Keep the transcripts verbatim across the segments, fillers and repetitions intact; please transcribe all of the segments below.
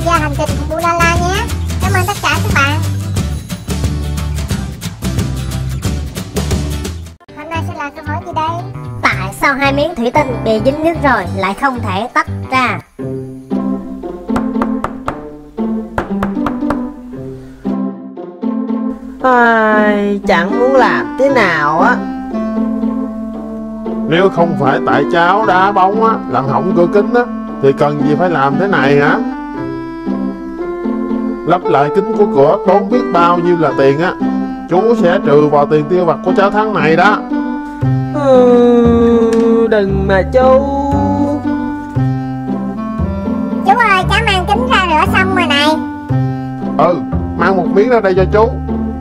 tham gia hành trình cùng Bulala nhé. Cảm ơn tất cả các bạn. Hôm nay sẽ là câu hỏi gì đây? Tại sao hai miếng thủy tinh bị dính nước rồi lại không thể tách ra? Ai, chẳng muốn làm thế nào á. Nếu không phải tại cháu đá bóng á, làm hỏng cửa kính á, thì cần gì phải làm thế này hả? Lắp lại kính của cửa tốn biết bao nhiêu là tiền á. Chú sẽ trừ vào tiền tiêu vặt của cháu tháng này đó. Ừ, đừng mà chú. Chú ơi, cháu mang kính ra rửa xong rồi này. Ừ, mang một miếng ra đây cho chú.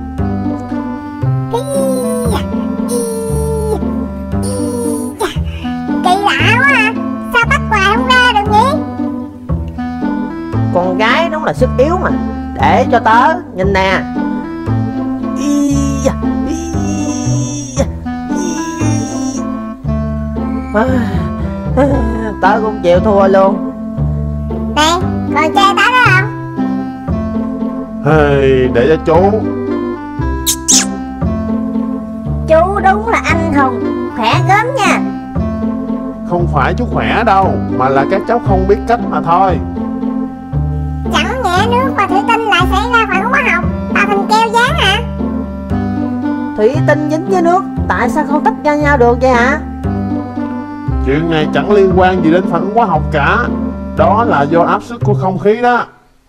Kỳ lạ quá à, sao bắt hoài không ra được nhỉ? Con gái đúng là sức yếu mà. Để cho tớ, nhìn nè. Ý, ý, ý. À, tớ cũng chịu thua luôn. Nè, còn chê tớ đó không? Hey, để cho chú. Chú đúng là anh hùng, khỏe gớm nha. Không phải chú khỏe đâu, mà là các cháu không biết cách mà thôi. Chẳng nhẽ nước và thủy tinh lại xảy ra phản ứng hóa học tạo thành keo dán hả? Thủy tinh dính với nước, tại sao không tách ra nhau được vậy hả? Chuyện này chẳng liên quan gì đến phản ứng hóa học cả. Đó là do áp suất của không khí đó.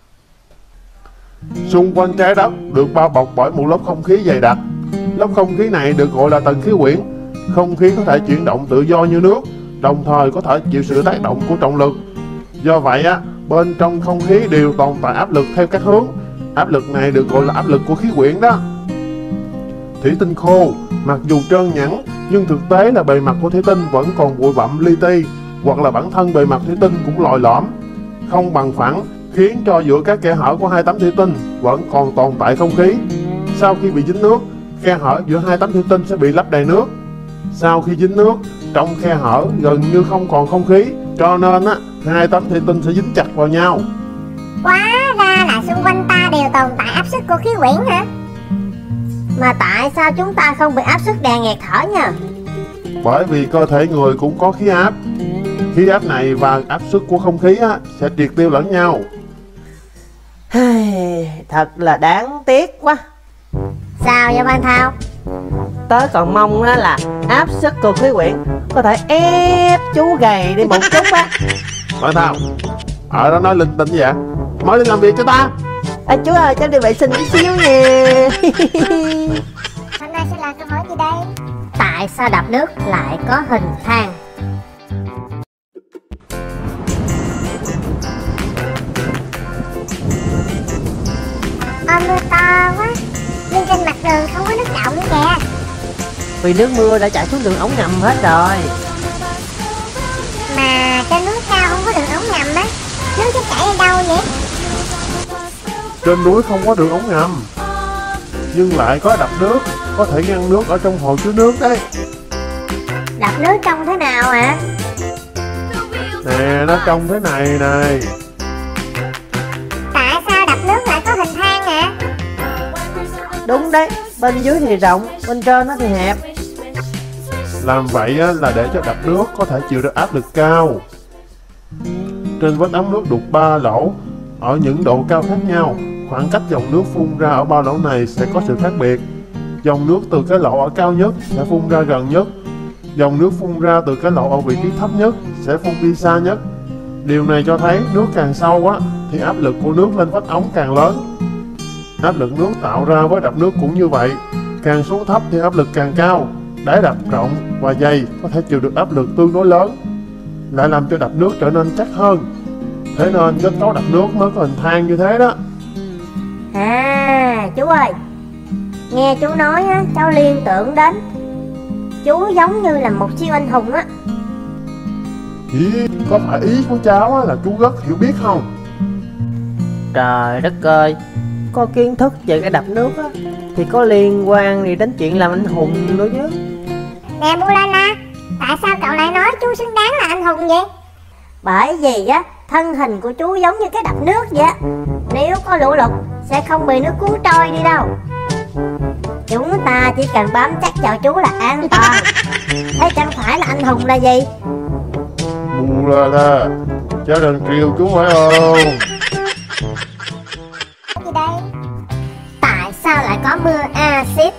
Xung quanh trái đất được bao bọc bởi một lớp không khí dày đặc. Lớp không khí này được gọi là tầng khí quyển. Không khí có thể chuyển động tự do như nước, đồng thời có thể chịu sự tác động của trọng lực. Do vậy á, bên trong không khí đều tồn tại áp lực theo các hướng. Áp lực này được gọi là áp lực của khí quyển đó. Thủy tinh khô, mặc dù trơn nhẵn, nhưng thực tế là bề mặt của thủy tinh vẫn còn bụi bặm li ti, hoặc là bản thân bề mặt thủy tinh cũng lồi lõm, không bằng phẳng, khiến cho giữa các kẽ hở của hai tấm thủy tinh vẫn còn tồn tại không khí. Sau khi bị dính nước, khe hở giữa hai tấm thủy tinh sẽ bị lấp đầy nước. Sau khi dính nước, trong khe hở gần như không còn không khí, cho nên á, hai tấm thủy tinh sẽ dính chặt vào nhau. Hóa ra là xung quanh ta đều tồn tại áp suất của khí quyển hả? Mà tại sao chúng ta không bị áp suất đè nghẹt thở nhờ? Bởi vì cơ thể người cũng có khí áp. Khí áp này và áp suất của không khí á, sẽ triệt tiêu lẫn nhau. Thật là đáng tiếc quá. Sao vậy Văn Thao? Tớ còn mong á là áp suất của khí quyển có thể ép chú gầy đi một chút á. Bạn Thao, ở đó nói linh tinh vậy? Mới đi làm việc cho ta. À, chú ơi, cháu đi vệ sinh tí xíu nha. Hôm nay sẽ là câu hỏi gì đây? Tại sao đập nước lại có hình thang? Ôi mưa to quá, nhưng trên mặt đường không có nước đọng nữa kìa. Vì nước mưa đã chảy xuống đường ống ngầm hết rồi. Mà trên núi cao không có đường ống ngầm á, nước sẽ chảy đi đâu vậy? Trên núi không có đường ống ngầm, nhưng lại có đập nước, có thể ngăn nước ở trong hồ chứa nước đấy. Đập nước trông thế nào hả? Nè, nó trông thế này này. Tại sao đập nước lại có hình thang hả? Đúng đấy, bên dưới thì rộng, bên trên nó thì hẹp. Làm vậy là để cho đập nước có thể chịu được áp lực cao. Trên vách ống nước đục ba lỗ ở những độ cao khác nhau, khoảng cách dòng nước phun ra ở ba lỗ này sẽ có sự khác biệt. Dòng nước từ cái lỗ ở cao nhất sẽ phun ra gần nhất. Dòng nước phun ra từ cái lỗ ở vị trí thấp nhất sẽ phun đi xa nhất. Điều này cho thấy nước càng sâu quá thì áp lực của nước lên vách ống càng lớn. Áp lực nước tạo ra với đập nước cũng như vậy, càng xuống thấp thì áp lực càng cao. Đáy đập rộng và dày có thể chịu được áp lực tương đối lớn, lại làm cho đập nước trở nên chắc hơn. Thế nên kết cấu đập nước mới có hình thang như thế đó. À, chú ơi, nghe chú nói á, cháu liên tưởng đến chú giống như là một siêu anh hùng á. Ý, có phải ý của cháu á, là chú rất hiểu biết không? Trời đất ơi, có kiến thức về cái đập nước á thì có liên quan gì đến chuyện làm anh hùng nữa chứ. Nè Bulala, tại sao cậu lại nói chú xứng đáng là anh hùng vậy? Bởi vì á, thân hình của chú giống như cái đập nước vậy. Nếu có lũ lụt sẽ không bị nước cuốn trôi đi đâu. Chúng ta chỉ cần bám chắc vào chú là an toàn. Thế chẳng phải là anh hùng là gì? Bù la la, cháu đừng kêu chú phải không? Gì đây? Tại sao lại có mưa axit?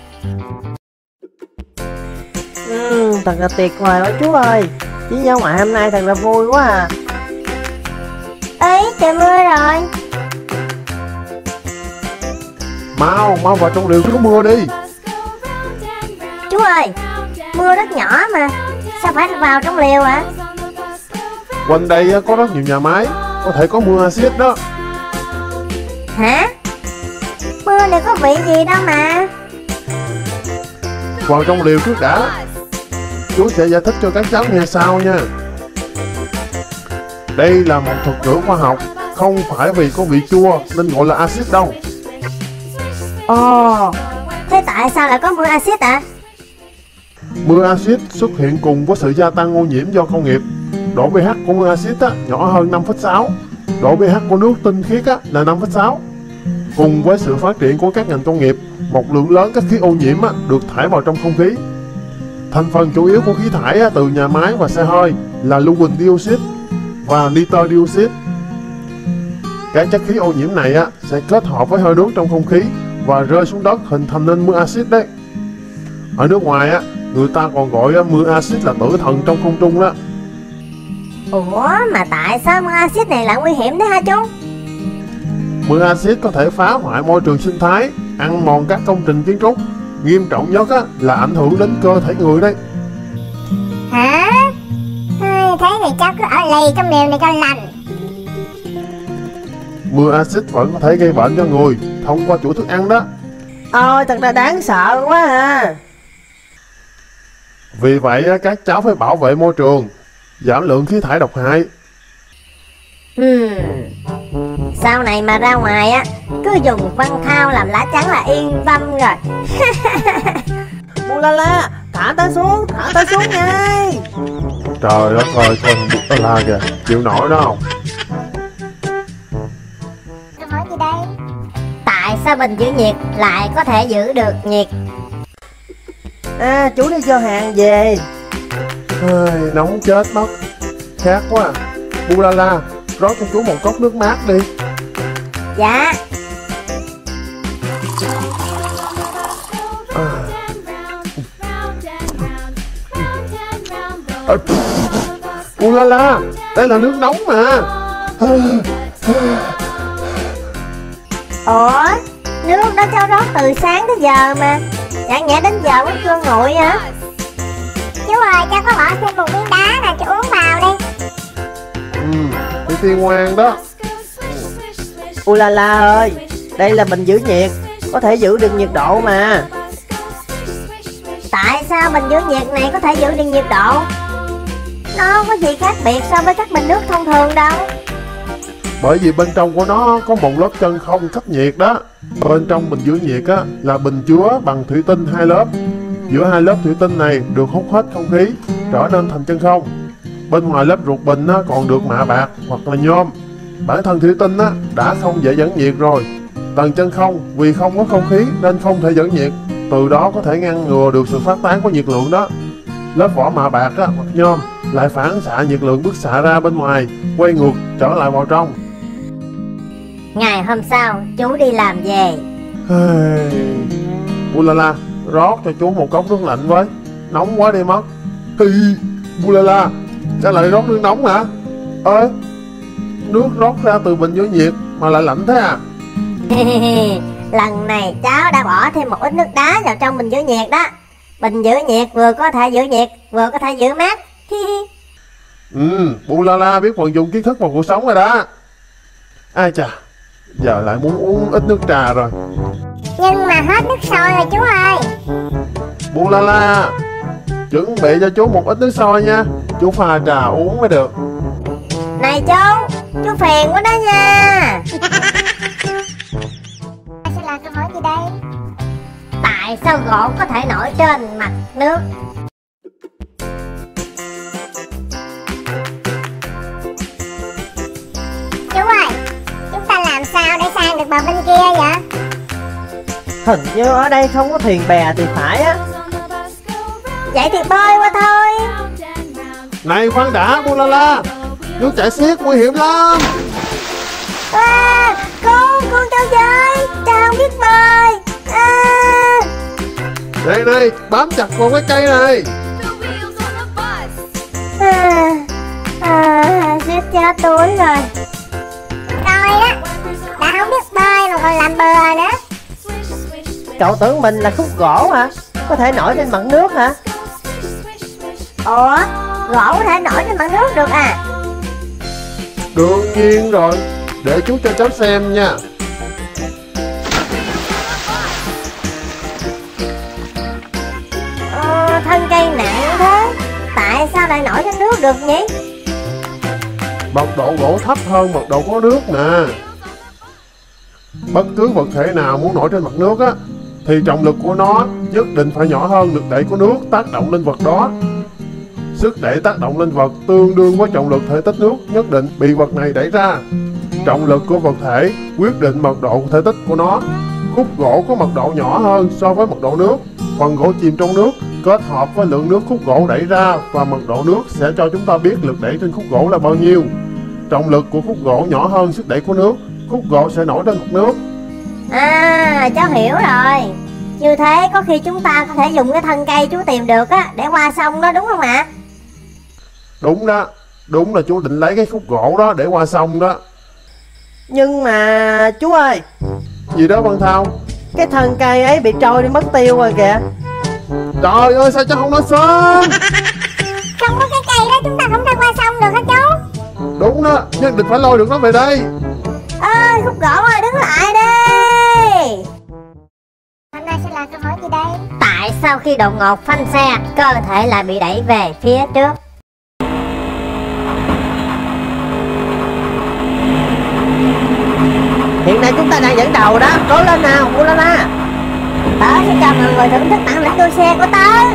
Ừ, thật là tuyệt vời quá chú ơi. Chuyến dã ngoại hôm nay thật là vui quá à. Ấy, trời mưa rồi. Mau, mau vào trong liều trú mưa đi. Chú ơi, mưa rất nhỏ mà, sao phải vào trong liều ạ? À? Quanh đây có rất nhiều nhà máy, có thể có mưa axit đó. Hả? Mưa này có vị gì đâu mà. Vào trong liều trước đã. Chú sẽ giải thích cho các cháu nghe sau nha. Đây là một thuật ngữ khoa học, không phải vì có vị chua nên gọi là axit đâu. Ồ, thế tại sao lại có mưa axit ạ? À? Mưa axit xuất hiện cùng với sự gia tăng ô nhiễm do công nghiệp. Độ pH của mưa axit á, nhỏ hơn năm phẩy sáu. Độ pH của nước tinh khiết á, là năm phẩy sáu. Cùng với sự phát triển của các ngành công nghiệp, một lượng lớn các khí ô nhiễm á, được thải vào trong không khí. Thành phần chủ yếu của khí thải á, từ nhà máy và xe hơi là lưu huỳnh dioxide và nitơ dioxide. Các chất khí ô nhiễm này á, sẽ kết hợp với hơi nước trong không khí và rơi xuống đất hình thành nên mưa axit đấy. Ở nước ngoài á, người ta còn gọi á, mưa axit là tử thần trong không trung đó. Ủa mà tại sao mưa axit này lại nguy hiểm thế hả chú? Mưa axit có thể phá hoại môi trường sinh thái, ăn mòn các công trình kiến trúc. Nghiêm trọng nhất á, là ảnh hưởng đến cơ thể người đấy. Hả? Thế thì cháu cứ ở lì trong liều này cho lành. Mưa axit vẫn có thể gây bệnh cho người thông qua chuỗi thức ăn đó. Ôi thật là đáng sợ quá à. Vì vậy các cháu phải bảo vệ môi trường, giảm lượng khí thải độc hại. Hmm. Sau này mà ra ngoài á, cứ dùng văn thao làm lá chắn là yên tâm rồi. Bù la la, thả ta xuống, thả ta xuống ngay. Trời đất ơi, con bù la la kìa, chịu nổi đó không? Câu hỏi gì đây? Tại sao bình giữ nhiệt lại có thể giữ được nhiệt? À, chú đi cho hàng về. Ây, nóng chết mất. Khát quá à. Bù la la, rót cho chú một cốc nước mát đi. Dạ. À. À, bù la la, đây là nước nóng mà. Ủa, nước đó cháu rót từ sáng tới giờ mà, chẳng nhẽ đến giờ mới cơn nguội hả? Chú ơi, cháu có bỏ thêm một miếng đá nè, chú uống vào đi. Ừ, thì tiên ngoan đó. Bù la la ơi, đây là bình giữ nhiệt, có thể giữ được nhiệt độ mà. Tại sao bình giữ nhiệt này có thể giữ được nhiệt độ? Nó không có gì khác biệt so với các bình nước thông thường đâu. Bởi vì bên trong của nó có một lớp chân không cách nhiệt đó. Bên trong bình giữ nhiệt á, là bình chứa bằng thủy tinh hai lớp. Giữa hai lớp thủy tinh này được hút hết không khí, trở nên thành chân không. Bên ngoài lớp ruột bình á, còn được mạ bạc hoặc là nhôm. Bản thân thủy tinh á, đã không dễ dẫn nhiệt rồi. Tầng chân không vì không có không khí nên không thể dẫn nhiệt, từ đó có thể ngăn ngừa được sự phát tán của nhiệt lượng đó. Lớp vỏ mạ bạc á, hoặc nhôm lại phản xạ nhiệt lượng bức xạ ra bên ngoài, quay ngược trở lại vào trong. Ngày hôm sau, chú đi làm về. Bù la la, rót cho chú một cốc nước lạnh với, nóng quá đi mất. Hi, Bù la la, sao lại rót nước nóng hả? Ơi, nước rót ra từ bình giữ nhiệt mà lại lạnh thế à? Lần này cháu đã bỏ thêm một ít nước đá vào trong bình giữ nhiệt đó. Bình giữ nhiệt vừa có thể giữ nhiệt, vừa có thể giữ mát. Ừ, Bù la la biết vận dụng kiến thức vào cuộc sống rồi đó. Ai chà, giờ lại muốn uống ít nước trà rồi. Nhưng mà hết nước sôi rồi chú ơi. Bù la la, chuẩn bị cho chú một ít nước sôi nha, chú pha trà uống mới được. Này chú, chú phiền quá đó nha. Sẽ là câu hỏi gì đây? Tại sao gỗ có thể nổi trên mặt nước? bờ bên kia vậy? Hình như ở đây không có thuyền bè thì phải á. Vậy thì bơi qua thôi. Này khoan đã Bulala, nước chảy xiết nguy hiểm lắm. À, con, con cháu chơi, cháu không biết bơi. À. Này này, bám chặt vào cái cây này. À, à, suýt chết đuối rồi. Tôi á, đã không biết bơi mà còn làm bừa nữa. Cậu tưởng mình là khúc gỗ hả? Có thể nổi trên mặt nước hả? Ủa, gỗ có thể nổi trên mặt nước được à? Đương nhiên rồi, để chú cho cháu xem nha. Ờ, thân cây nặng thế, tại sao lại nổi trên nước được nhỉ? Mật độ gỗ thấp hơn mật độ có nước nè. Bất cứ vật thể nào muốn nổi trên mặt nước á, thì trọng lực của nó nhất định phải nhỏ hơn lực đẩy của nước tác động lên vật đó. Sức đẩy tác động lên vật tương đương với trọng lực thể tích nước nhất định bị vật này đẩy ra. Trọng lực của vật thể quyết định mật độ thể tích của nó. Khúc gỗ có mật độ nhỏ hơn so với mật độ nước. Phần gỗ chìm trong nước kết hợp với lượng nước khúc gỗ đẩy ra và mật độ nước sẽ cho chúng ta biết lực đẩy trên khúc gỗ là bao nhiêu. Trọng lực của khúc gỗ nhỏ hơn sức đẩy của nước, khúc gỗ sẽ nổi trên mặt nước. À, cháu hiểu rồi. Như thế có khi chúng ta có thể dùng cái thân cây chú tìm được á để qua sông đó đúng không ạ? Đúng đó, đúng là chú định lấy cái khúc gỗ đó để qua sông đó. Nhưng mà chú ơi, Gì đó Văn Thao? cái thân cây ấy bị trôi đi mất tiêu rồi kìa. Trời ơi sao cháu không nói sớm? Không có cái cây đó chúng ta không thể qua sông được hả chú? Đúng đó, nhất định phải lôi được nó về đây. Ơi, khúc gỗ ơi, đứng lại đi. Hôm nay sẽ là câu hỏi gì đây? Tại sao khi đột ngột phanh xe, cơ thể lại bị đẩy về phía trước? Hiện nay chúng ta đang dẫn đầu đó, cố lên nào Bulala. Tớ sẽ cho mọi người thưởng thức bản lĩnh đua xe của tớ.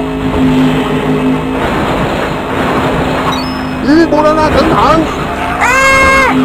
Ý, Bulala cẩn thận. À!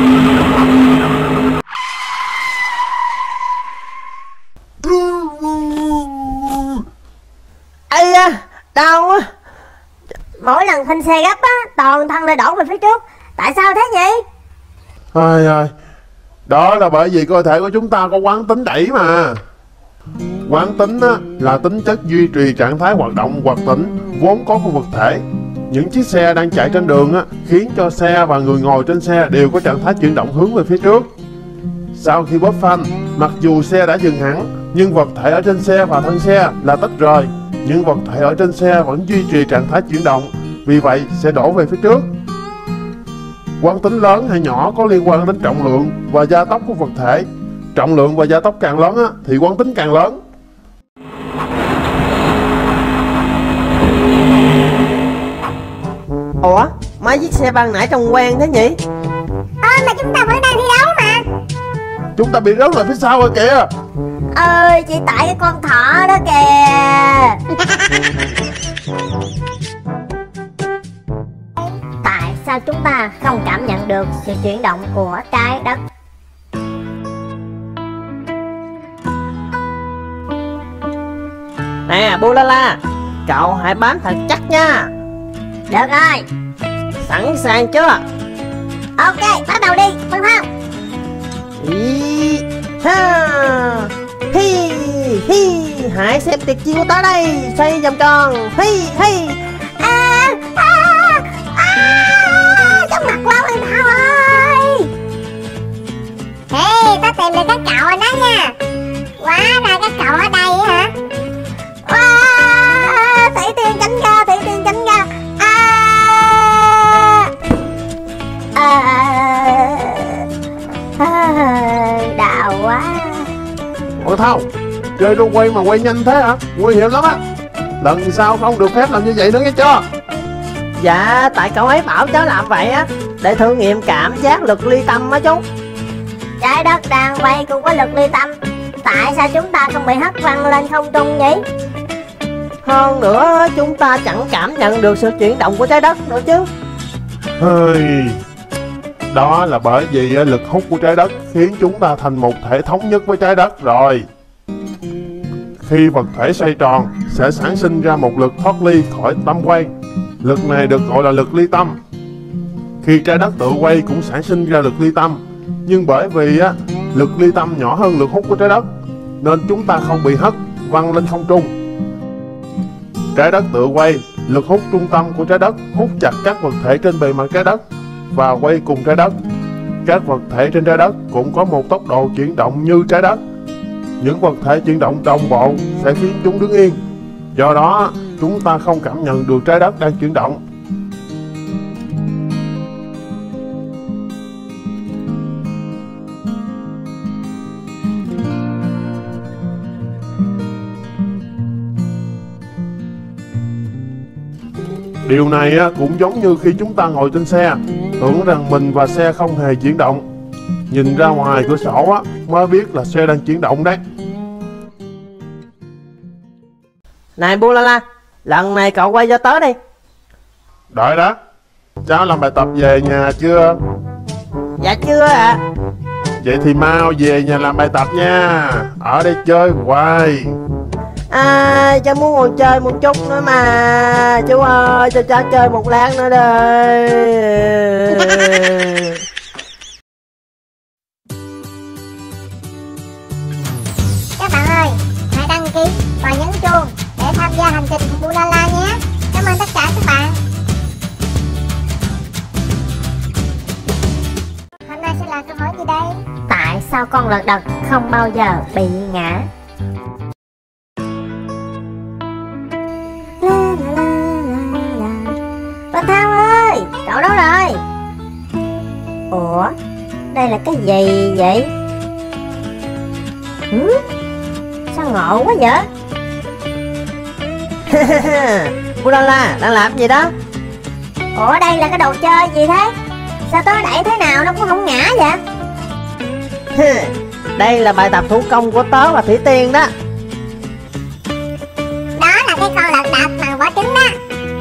Ây da, đau quá. Mỗi lần phanh xe gấp á, toàn thân lại đổ về phía trước. Tại sao thế nhỉ? Ai ai, đó là bởi vì cơ thể của chúng ta có quán tính đẩy mà. Quán tính á, là tính chất duy trì trạng thái hoạt động hoặc tỉnh vốn có của vật thể. Những chiếc xe đang chạy trên đường á, khiến cho xe và người ngồi trên xe đều có trạng thái chuyển động hướng về phía trước. Sau khi bóp phanh, mặc dù xe đã dừng hẳn, nhưng vật thể ở trên xe và thân xe là tách rời. Những vật thể ở trên xe vẫn duy trì trạng thái chuyển động, vì vậy sẽ đổ về phía trước. Quán tính lớn hay nhỏ có liên quan đến trọng lượng và gia tốc của vật thể. Trọng lượng và gia tốc càng lớn á, thì quán tính càng lớn. Ủa, mấy chiếc xe ban nãy trông quen thế nhỉ? Ơ, mà chúng ta vẫn đang thi đấu mà. Chúng ta bị rớt lại phía sau rồi kìa. Ơi, chỉ tại cái con thỏ đó kìa. Tại sao chúng ta không cảm nhận được sự chuyển động của trái đất? Nè Bulala, cậu hãy bám thật chắc nha. Được rồi. Sẵn sàng chưa? Ok, bắt đầu đi, Văn Thao. Ý, ha, hi, hi, hãy xem tuyệt chiêu tới đây, xoay vòng tròn, hi, hi. À, à, à, trong mặt quá Văn Thao ơi. Hey, tao tìm được các cậu rồi đó nha. Quá ra các cậu ở đây hả? Wow, Thủy Tiên tránh ra, Thủy Tiên tránh ra. À, à, à, đau quá. Ủa Thao, chơi đu quay mà quay nhanh thế hả? Nguy hiểm lắm á. Lần sau không được phép làm như vậy nữa nghe chưa? Dạ, tại cậu ấy bảo cháu làm vậy á, để thử nghiệm cảm giác lực ly tâm á chú. Trái đất đang quay cũng có lực ly tâm. Tại sao chúng ta không bị hất văng lên không trung nhỉ? Hơn nữa, chúng ta chẳng cảm nhận được sự chuyển động của trái đất nữa chứ. Hơi... Đó là bởi vì lực hút của trái đất khiến chúng ta thành một thể thống nhất với trái đất rồi. Khi vật thể xoay tròn sẽ sản sinh ra một lực thoát ly khỏi tâm quay. Lực này được gọi là lực ly tâm. Khi trái đất tự quay cũng sản sinh ra lực ly tâm, nhưng bởi vì á, lực ly tâm nhỏ hơn lực hút của trái đất nên chúng ta không bị hất văng lên không trung. Trái đất tự quay, lực hút trung tâm của trái đất hút chặt các vật thể trên bề mặt trái đất và quay cùng trái đất. Các vật thể trên trái đất cũng có một tốc độ chuyển động như trái đất. Những vật thể chuyển động đồng bộ sẽ khiến chúng đứng yên. Do đó, chúng ta không cảm nhận được trái đất đang chuyển động. Điều này cũng giống như khi chúng ta ngồi trên xe, tưởng rằng mình và xe không hề chuyển động. Nhìn ra ngoài cửa sổ mới biết là xe đang chuyển động đấy. Này Bulala, lần này cậu quay cho tớ đi. Đợi đã, cháu làm bài tập về nhà chưa? Dạ chưa ạ. À. Vậy thì mau về nhà làm bài tập nha. Ở đây chơi hoài. À, cháu muốn ngồi chơi một chút nữa mà. Chú ơi, cho cháu chơi một lát nữa đây. Các bạn ơi, hãy đăng ký và nhấn chuông để tham gia hành trình của Bulala nhé. Cảm ơn tất cả các bạn. Hôm nay sẽ là câu hỏi gì đây? Tại sao con lật đật không bao giờ bị ngã? Văn Thao ơi, cậu đâu rồi? Ủa, đây là cái gì vậy? Ừ? Sao ngộ quá vậy? Bulala, đang làm gì đó? Ủa, đây là cái đồ chơi gì thế? Sao tớ đẩy thế nào nó cũng không ngã vậy? Đây là bài tập thủ công của tớ và Thủy Tiên đó. Đó là cái con lật đật bằng vỏ trứng đó.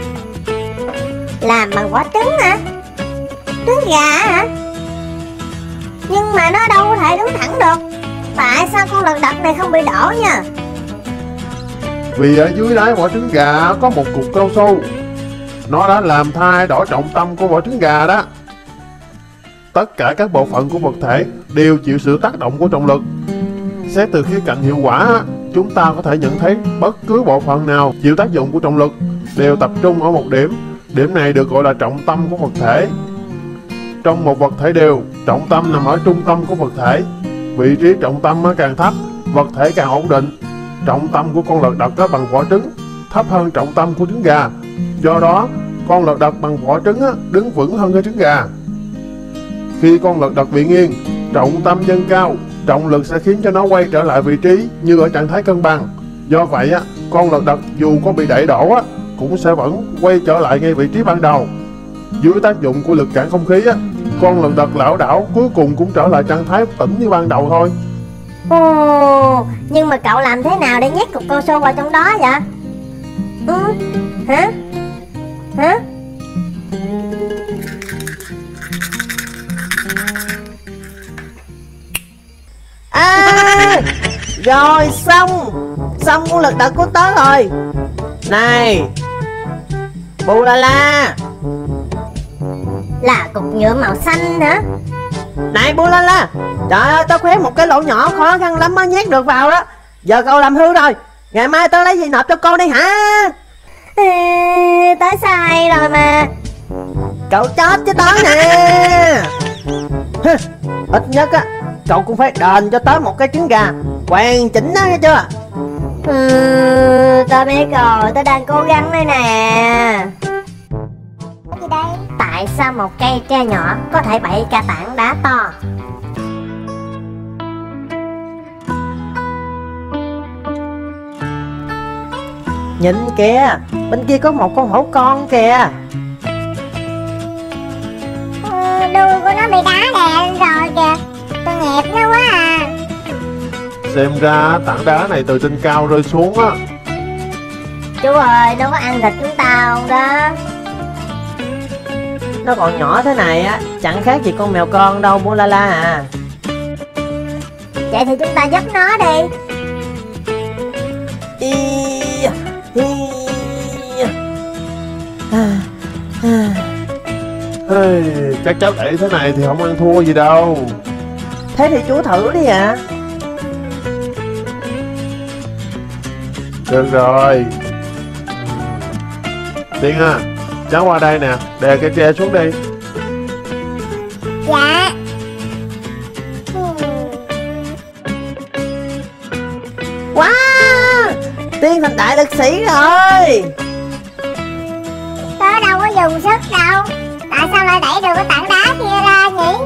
Làm bằng vỏ trứng hả? Trứng gà hả? Nhưng mà nó đâu có thể đứng thẳng được. Tại sao con lật đật này không bị đổ nha? Vì ở dưới đáy vỏ trứng gà có một cục cao su. Nó đã làm thay đổi trọng tâm của vỏ trứng gà đó. Tất cả các bộ phận của vật thể đều chịu sự tác động của trọng lực. Xét từ khía cạnh hiệu quả, chúng ta có thể nhận thấy bất cứ bộ phận nào chịu tác dụng của trọng lực đều tập trung ở một điểm. Điểm này được gọi là trọng tâm của vật thể. Trong một vật thể đều, trọng tâm nằm ở trung tâm của vật thể. Vị trí trọng tâm càng thấp, vật thể càng ổn định. Trọng tâm của con lật đật bằng vỏ trứng thấp hơn trọng tâm của trứng gà. Do đó, con lật đật bằng vỏ trứng đứng vững hơn cái trứng gà. Khi con lật đật bị nghiêng, trọng tâm dâng cao, trọng lực sẽ khiến cho nó quay trở lại vị trí như ở trạng thái cân bằng. Do vậy, con lật đật dù có bị đẩy đổ cũng sẽ vẫn quay trở lại ngay vị trí ban đầu. Dưới tác dụng của lực cản không khí, con lật đật lảo đảo cuối cùng cũng trở lại trạng thái tĩnh như ban đầu thôi. Ồ, nhưng mà cậu làm thế nào để nhét cục cao su vào trong đó vậy? Ừ, hả? Hả? À, rồi xong. Xong con lật đật của tớ rồi. Này Bulala, Là cục nhựa màu xanh hả? này Bulala, trời ơi, tớ khoét một cái lỗ nhỏ khó khăn lắm mới nhét được vào đó. Giờ cậu làm hư rồi, ngày mai tớ lấy gì nộp cho cô đây hả? Ừ, tớ sai rồi mà. Cậu chết chứ tớ nè. Hừ, ít nhất á, cậu cũng phải đền cho tớ một cái trứng gà hoàn chỉnh đó, nghe chưa? Ừ, tớ biết rồi, tớ đang cố gắng đây nè. Cái gì đây? Tại sao một cây tre nhỏ có thể bậy cả tảng đá to? Nhìn kìa, bên kia có một con hổ con kìa. Ừ, đuôi của nó bị đá đè rồi kìa. Tội nghiệp nó quá à. Xem ra tảng đá này từ trên cao rơi xuống á. Chú ơi, nó có ăn thịt chúng ta không đó? Nó còn nhỏ thế này á, chẳng khác gì con mèo con đâu Bô La La à. Vậy thì chúng ta giúp nó đi. Ý, ý, à, à. Hey, các cháu đẩy thế này thì không ăn thua gì đâu. Thế thì chú thử đi ạ. À. Được rồi. Tiên à, cháu qua đây nè, đè cây tre xuống đi. Dạ. Wow, Tiên thành đại lực sĩ rồi. Tớ đâu có dùng sức đâu. Tại sao lại đẩy được cái tảng đá kia ra nhỉ?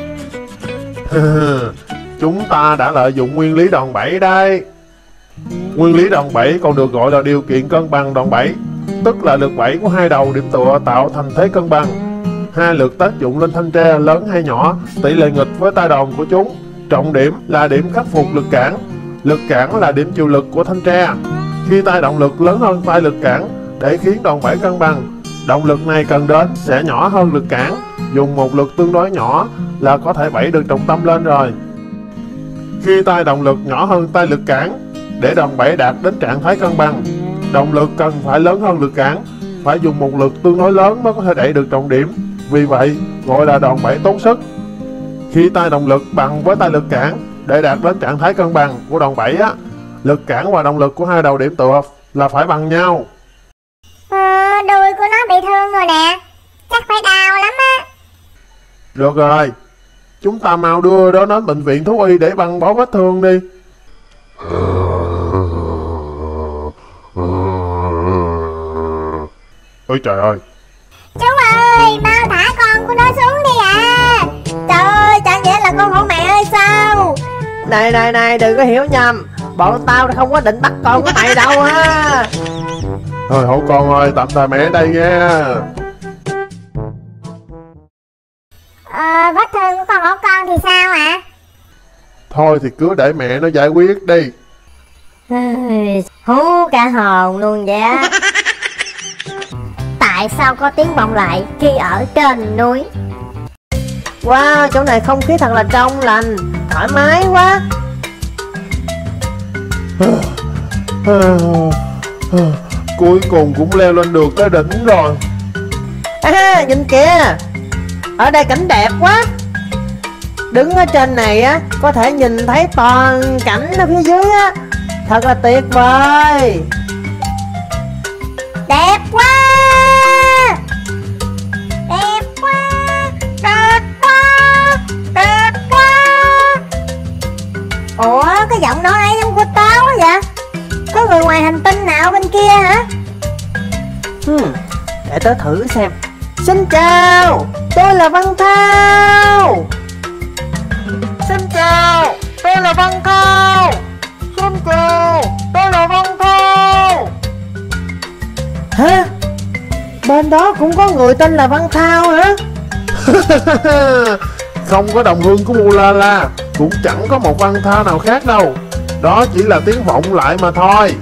Chúng ta đã lợi dụng nguyên lý đòn bẩy đây. Nguyên lý đòn bẩy còn được gọi là điều kiện cân bằng đòn bẩy, tức là lực bẩy của hai đầu điểm tựa tạo thành thế cân bằng. Hai lực tác dụng lên thanh tre lớn hay nhỏ tỷ lệ nghịch với tay đòn của chúng. Trọng điểm là điểm khắc phục lực cản. Lực cản là điểm chịu lực của thanh tre. Khi tay động lực lớn hơn tay lực cản để khiến đòn bẩy cân bằng, động lực này cần đến sẽ nhỏ hơn lực cản. Dùng một lực tương đối nhỏ là có thể bẩy được trọng tâm lên rồi. Khi tay động lực nhỏ hơn tay lực cản, để đòn bẩy đạt đến trạng thái cân bằng, động lực cần phải lớn hơn lực cản, phải dùng một lực tương đối lớn mới có thể đẩy được trọng điểm. Vì vậy gọi là đòn bẩy tốn sức. Khi tay động lực bằng với tay lực cản, để đạt đến trạng thái cân bằng của đòn bẩy á, lực cản và động lực của hai đầu điểm tựa là phải bằng nhau. Ờ, đuôi của nó bị thương rồi nè, chắc phải đau lắm á. Được rồi, chúng ta mau đưa nó đến bệnh viện thú y để băng bó vết thương đi. Ôi trời ơi. Chú ơi, mau thả con của nó xuống đi à. Trời ơi, chẳng nhẽ là con hổ mẹ ơi sao? Này này này, đừng có hiểu nhầm, bọn tao không có định bắt con của mày đâu ha. Thôi hổ con ơi, tạm thời mẹ ở đây nha. Ờ, vết thương của con hổ con thì sao ạ? À? Thôi thì cứ để mẹ nó giải quyết đi. Hú cả hồn luôn vậy á. Tại sao có tiếng vọng lại khi ở trên núi? Wow, chỗ này không khí thật là trong lành, thoải mái quá. Cuối cùng cũng leo lên được tới đỉnh rồi. À, nhìn kìa, ở đây cảnh đẹp quá. Đứng ở trên này á, có thể nhìn thấy toàn cảnh ở phía dưới á. Thật là tuyệt vời. Đẹp quá. Đẹp quá. Đẹp quá. Đẹp quá. Ủa, cái giọng nói ấy giống của tao quá vậy? Có người ngoài hành tinh nào bên kia hả? Hmm, để tớ thử xem. Xin chào, tôi là Văn Thao. Xin chào, tôi là Văn Thao. Xin chào, tôi là Văn Thao. Hả? Bên đó cũng có người tên là Văn Thao hả? Không có đồng hương của Bô La La, cũng chẳng có một Văn Thao nào khác đâu. Đó chỉ là tiếng vọng lại mà thôi.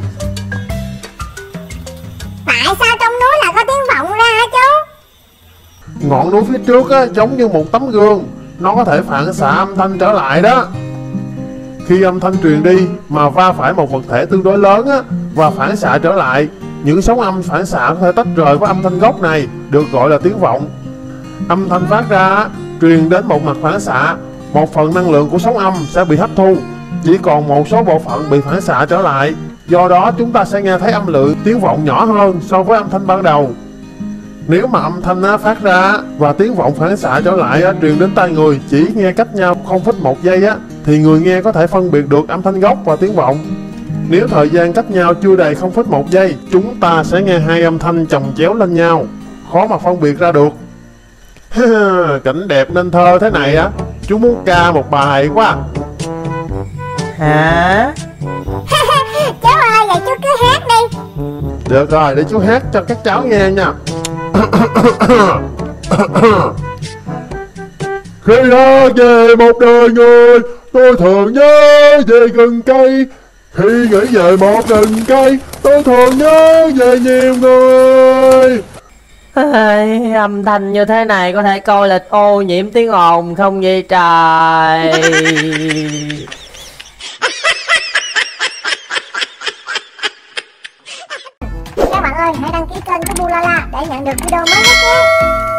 Tại sao trong núi lại có tiếng vọng ra hả chú? Ngọn núi phía trước á, giống như một tấm gương, nó có thể phản xạ âm thanh trở lại đó. Khi âm thanh truyền đi mà va phải một vật thể tương đối lớn á, và phản xạ trở lại, những sóng âm phản xạ có thể tách rời với âm thanh gốc này, được gọi là tiếng vọng. Âm thanh phát ra á, truyền đến một mặt phản xạ, một phần năng lượng của sóng âm sẽ bị hấp thu, chỉ còn một số bộ phận bị phản xạ trở lại. Do đó chúng ta sẽ nghe thấy âm lượng tiếng vọng nhỏ hơn so với âm thanh ban đầu. Nếu mà âm thanh á, phát ra và tiếng vọng phản xạ trở lại á, truyền đến tai người chỉ nghe cách nhau không phẩy một giây á, thì người nghe có thể phân biệt được âm thanh gốc và tiếng vọng. Nếu thời gian cách nhau chưa đầy không phẩy một giây, chúng ta sẽ nghe hai âm thanh chồng chéo lên nhau, khó mà phân biệt ra được. Cảnh đẹp nên thơ thế này á, chú muốn ca một bài quá. Hả? Chú ơi, vậy chú cứ hát đi. Được rồi, để chú hát cho các cháu nghe nha. Khi đã về một đời người, tôi thường nhớ về rừng cây. Khi nghĩ về một rừng cây, tôi thường nhớ về nhiều người. Ai, âm thanh như thế này có thể coi là ô nhiễm tiếng ồn không vậy trời? Các bạn ơi, hãy đăng ký kênh của Bulala để nhận được video mới nhất nhé.